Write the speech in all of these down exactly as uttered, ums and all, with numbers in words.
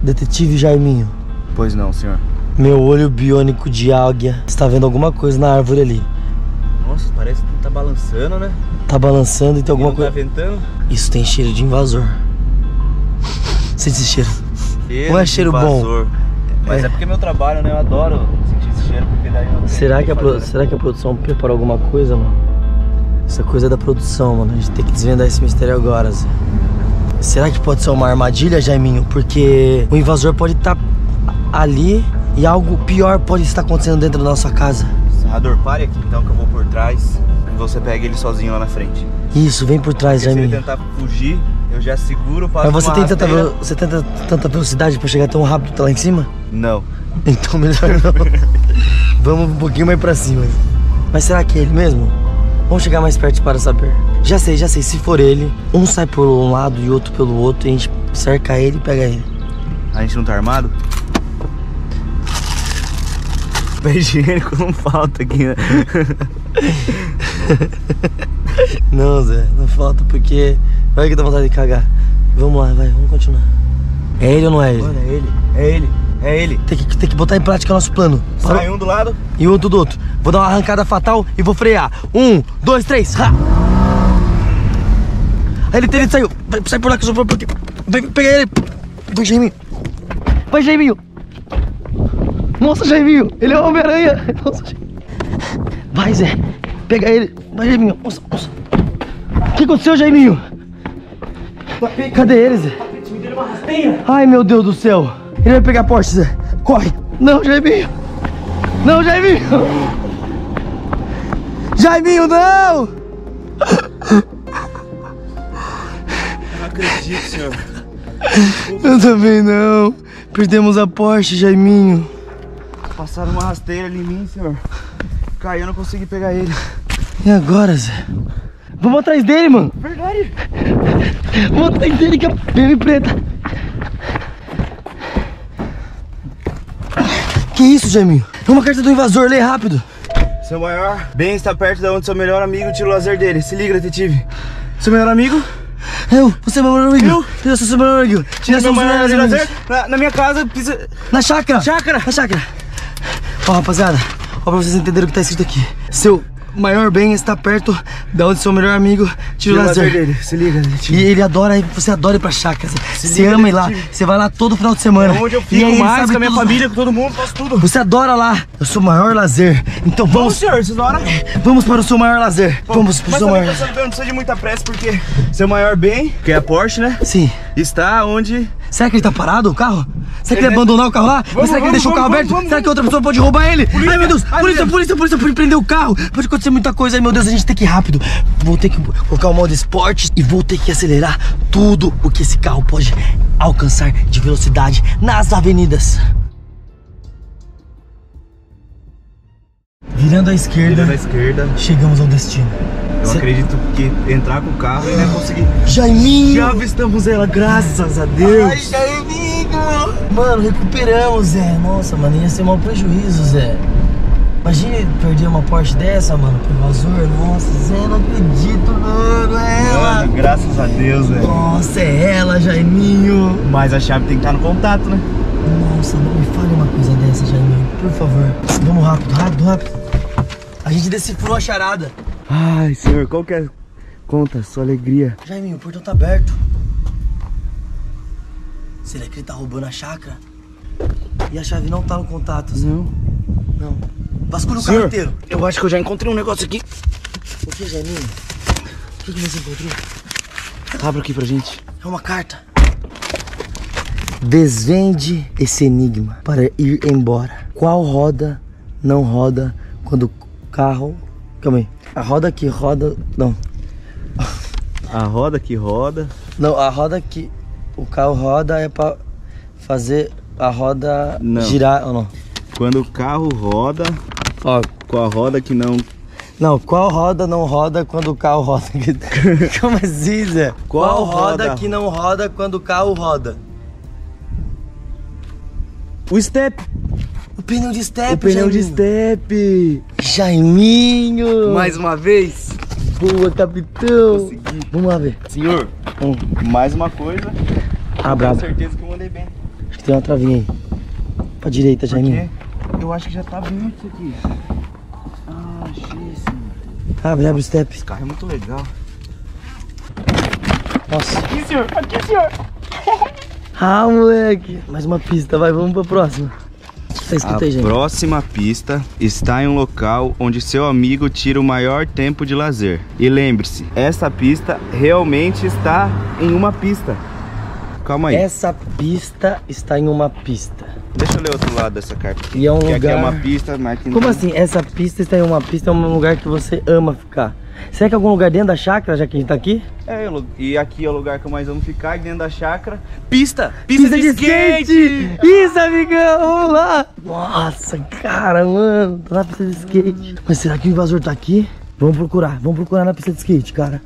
Detetive Jaiminho. Pois não, senhor. Meu olho biônico de águia está vendo alguma coisa na árvore ali. Nossa, parece que tá balançando, né? Tá balançando e tem alguma coisa. Tá ventando? Isso tem cheiro de invasor. Sente esse cheiro. Cheiro Não é cheiro invasor. bom. Mas é. é porque é meu trabalho, né? Eu adoro sentir esse cheiro, porque daí eu Será que, a fazer, pro... né? Será que a produção preparou alguma coisa, mano? Essa coisa é da produção, mano. A gente tem que desvendar esse mistério agora, Zé. Será que pode ser uma armadilha, Jaiminho? Porque o invasor pode estar ali e algo pior pode estar acontecendo dentro da nossa casa. Sarrador, pare aqui então que eu vou por trás e você pega ele sozinho lá na frente. Isso, vem por trás, Porque Jaiminho. se ele tentar fugir, eu já seguro, passo. Mas você uma tem, tanta, rasteira. você tem tanta, tanta velocidade pra chegar tão rápido até lá em cima? Não. Então melhor não. Vamos um pouquinho mais pra cima. Mas será que é ele mesmo? Vamos chegar mais perto para saber. Já sei, já sei. Se for ele, um sai por um lado e outro pelo outro e a gente cerca ele e pega ele. A gente não tá armado? Papel higiênico não falta aqui, né? Não, Zé, não falta porque vai que dá vontade de cagar. Vamos lá, vai, vamos continuar. É ele ou não é ele? Mano, é ele, é ele, é ele. Tem que, tem que botar em prática o nosso plano. Parou? Sai um do lado. E o outro do outro. Vou dar uma arrancada fatal e vou frear. Um, dois, três. Ha! Aí ele, ele saiu. Vai, sai por lá que eu sou porque. Vai pegar ele. Vai, Jaiminho. Vai, Jaiminho. Nossa, Jaiminho. Ele é o Homem-Aranha. Nossa, Jaiminho. Vai, Zé. Pega ele. Vai, Jaiminho. Nossa, nossa. O que aconteceu, Jaiminho? Cadê ele, Zé? Ai, meu Deus do céu. Ele vai pegar a Porsche, Zé. Corre. Não, Jaiminho. Não, Jaiminho. Jaiminho, não. Não acredito, senhor. Eu também não. Perdemos a Porsche, Jaiminho. Passaram uma rasteira ali em mim, senhor. Caiu, eu não consegui pegar ele. E agora, Zé? Vamos atrás dele, mano. Verdade. Vamos atrás dele que é B M preta. Que isso, Jaiminho? É uma carta do invasor, lê rápido. Seu maior bem está perto de onde seu melhor amigo tira o lazer dele. Se liga, detetive. Seu melhor amigo? Eu, você é meu melhor amigo. Eu? Eu sou seu melhor amigo. Tira Nós meu somos maior melhores lazer amigos. na, na minha casa. Precisa... Na chácara. Chácara. Na chácara. Ó, rapaziada. Ó, pra vocês entenderem o que tá escrito aqui. Seu maior bem está perto de onde seu melhor amigo tira o lazer dele. Se liga, detetive. E ele adora, você adora ir pra chácara. Se Você liga, ama ir lá. detetive. Você vai lá todo final de semana. É onde eu E fico aí ele mais sabe com a minha tudo. família, com todo mundo, faço tudo. Você adora lá. Eu sou o maior lazer. Então Vamos, vamos, senhor, vocês adoram? vamos para o seu maior lazer. Vamos para o Mas seu também maior você lazer. não precisa de muita pressa, porque seu maior bem, que é a Porsche, né? Sim. Está onde... Será que ele tá parado, o carro? Será que ele Ele abandonou o carro lá? Ou será que ele vamos, deixou o carro vamos, aberto? vamos, será que outra pessoa pode roubar ele? Polícia, Ai, meu Deus! ai, Polícia, meu polícia, polícia, pode prender o carro! Pode acontecer muita coisa. Ai, meu Deus, a gente tem que ir rápido. Vou ter que colocar o modo esporte e vou ter que acelerar tudo o que esse carro pode alcançar de velocidade nas avenidas. Virando à esquerda, Virando à esquerda. chegamos ao destino. Eu Cê- acredito que entrar com o carro e não conseguir. Jaiminho! Já avistamos ela, graças a Deus. Ai, Jaiminho! Mano, recuperamos, Zé. Nossa, mano, ia ser mau prejuízo, Zé. Imagina perder uma Porsche dessa, mano, pro invasor. Nossa, Zé, não acredito, mano. É ela. Mano, graças a Deus, velho. Nossa, é ela, Jaiminho. Mas a chave tem que estar no contato, né? Nossa, não me fale uma coisa dessa, Jaiminho. Por favor. Vamos rápido, rápido, rápido. A gente decifrou a charada. Ai, senhor, qual que é? Conta, sua alegria. Jaiminho, o portão tá aberto. Será que ele tá roubando a chácara? E a chave não tá no contato, Zé. Não. Não. Vasculha o Senhor, carro inteiro. eu acho que eu já encontrei um negócio aqui. O que, Jaiminho? O que, que você encontrou? Abra aqui pra gente. É uma carta. Desvende esse enigma para ir embora. Qual roda não roda quando o carro... Calma aí. A roda que roda... Não. A roda que roda. Não, a roda que o carro roda é pra fazer a roda Não. girar ou não? Quando o carro roda, Ó, com a roda que não... não, qual roda não roda quando o carro roda? Como assim, Zé? Qual Qual roda roda? que não roda quando o carro roda? O step. O pneu de step, O pneu de Jaiminho. step. Jaiminho! Mais uma vez. Boa, capitão! Consegui. Vamos lá ver. Senhor, Hum. mais uma coisa. Ah, Tenho brabo. certeza que eu mandei bem. Acho que tem uma travinha aí. Pra direita, Jaiminho. Eu acho que já tá aberto isso aqui. Ah, achei sim. Abre, abre o step. Esse carro é muito legal. Nossa. Aqui, senhor. Aqui, senhor. Ah, moleque. Mais uma pista, vai, vamos pra próxima. Você escuta aí, A gente. próxima pista está em um local onde seu amigo tira o maior tempo de lazer. E lembre-se, essa pista realmente está em uma pista. Calma aí. Essa pista está em uma pista. Deixa eu ler outro lado dessa carta. E é um que lugar... aqui é uma pista, mas tem... Como assim? Essa pista está em uma pista, é um lugar que você ama ficar. Será que é algum lugar dentro da chácara, já que a gente tá aqui? É, eu- e aqui é o lugar que eu mais amo ficar, e dentro da chácara. Pista! Pista, Pista de, de skate! skate! Isso, amigão! Vamos lá! Nossa, cara, mano, tô na pista de skate. Mas será que o invasor tá aqui? Vamos procurar, vamos procurar na pista de skate, cara.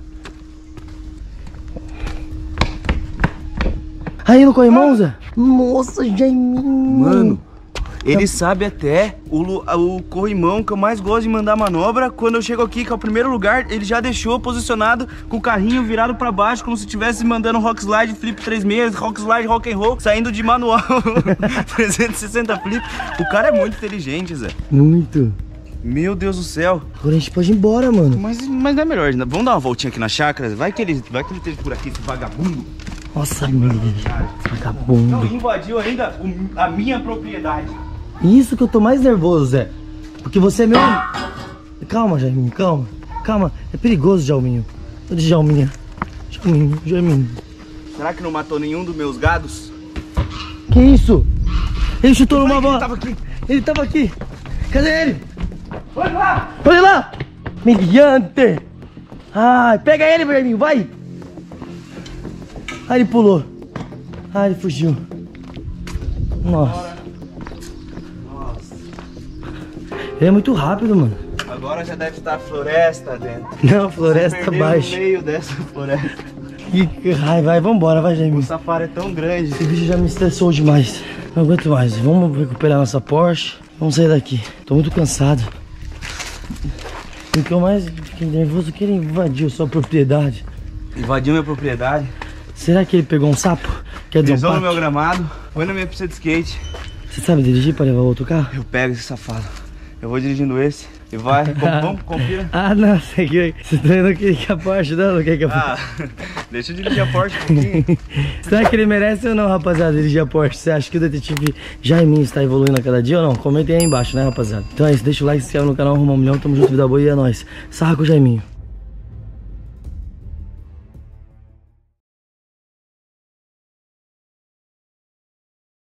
Aí no corrimão, Zé? Nossa, Jaiminho! Mano, ele sabe até o, lu- o corrimão que eu mais gosto de mandar manobra. Quando eu chego aqui, que é o primeiro lugar, ele já deixou posicionado com o carrinho virado pra baixo, como se estivesse mandando rock slide, flip três sessenta, rock slide, rock and roll, saindo de manual. trezentos e sessenta flip. O cara é muito inteligente, Zé. Muito. Meu Deus do céu. Agora a gente pode ir embora, mano. Mas, mas não é melhor, né? Vamos dar uma voltinha aqui na chácara. Vai que ele, vai que ele esteja por aqui, esse vagabundo. Nossa, amigo. Não Vagabundo. invadiu ainda o- a minha propriedade. Isso que eu tô mais nervoso, Zé. Porque você é meu... Calma, Jaiminho, calma. Calma, é perigoso, Jalminho. Tô de Jalminha. Jalminho, Jaiminho. Será que não matou nenhum dos meus gados? Que isso? Ele chutou numa bola. Ele tava aqui. Ele tava aqui. Cadê ele? Olha lá! Olha lá! Mediante! Ai, pega ele, Jaiminho, vai! Ah, ele pulou. Ah, ele fugiu. Nossa. Nossa. Ele é muito rápido, mano. Agora já deve estar floresta dentro. Não, floresta Perdeu abaixo. no meio dessa floresta. Que raiva, vai, vambora, vai, O Jaiminho. safari é tão grande. Esse bicho já me estressou demais. Não aguento mais. Vamos recuperar nossa Porsche. Vamos sair daqui. Tô muito cansado. E o que eu mais fiquei nervoso é que ele invadiu sua propriedade. Invadiu minha propriedade. Será que ele pegou um sapo? Quer dizer, um Pisou no pato? meu gramado. Foi na minha pista de skate. Você sabe dirigir pra levar outro carro? Eu pego esse safado. Eu vou dirigindo esse. E vai. Com- Vamos, confira. Ah, não. Você, que- você também não quer que a Porsche, não? Não quer que a Ah, deixa eu dirigir a Porsche um pouquinho. Será que ele merece ou não, rapaziada, dirigir a Porsche? Você acha que o detetive Jaiminho está evoluindo a cada dia ou não? Comentem aí embaixo, né, rapaziada? Então é isso, deixa o like, se inscreve no canal, arruma um milhão, tamo junto, vida boa e é nóis. Sarra com o Jaiminho.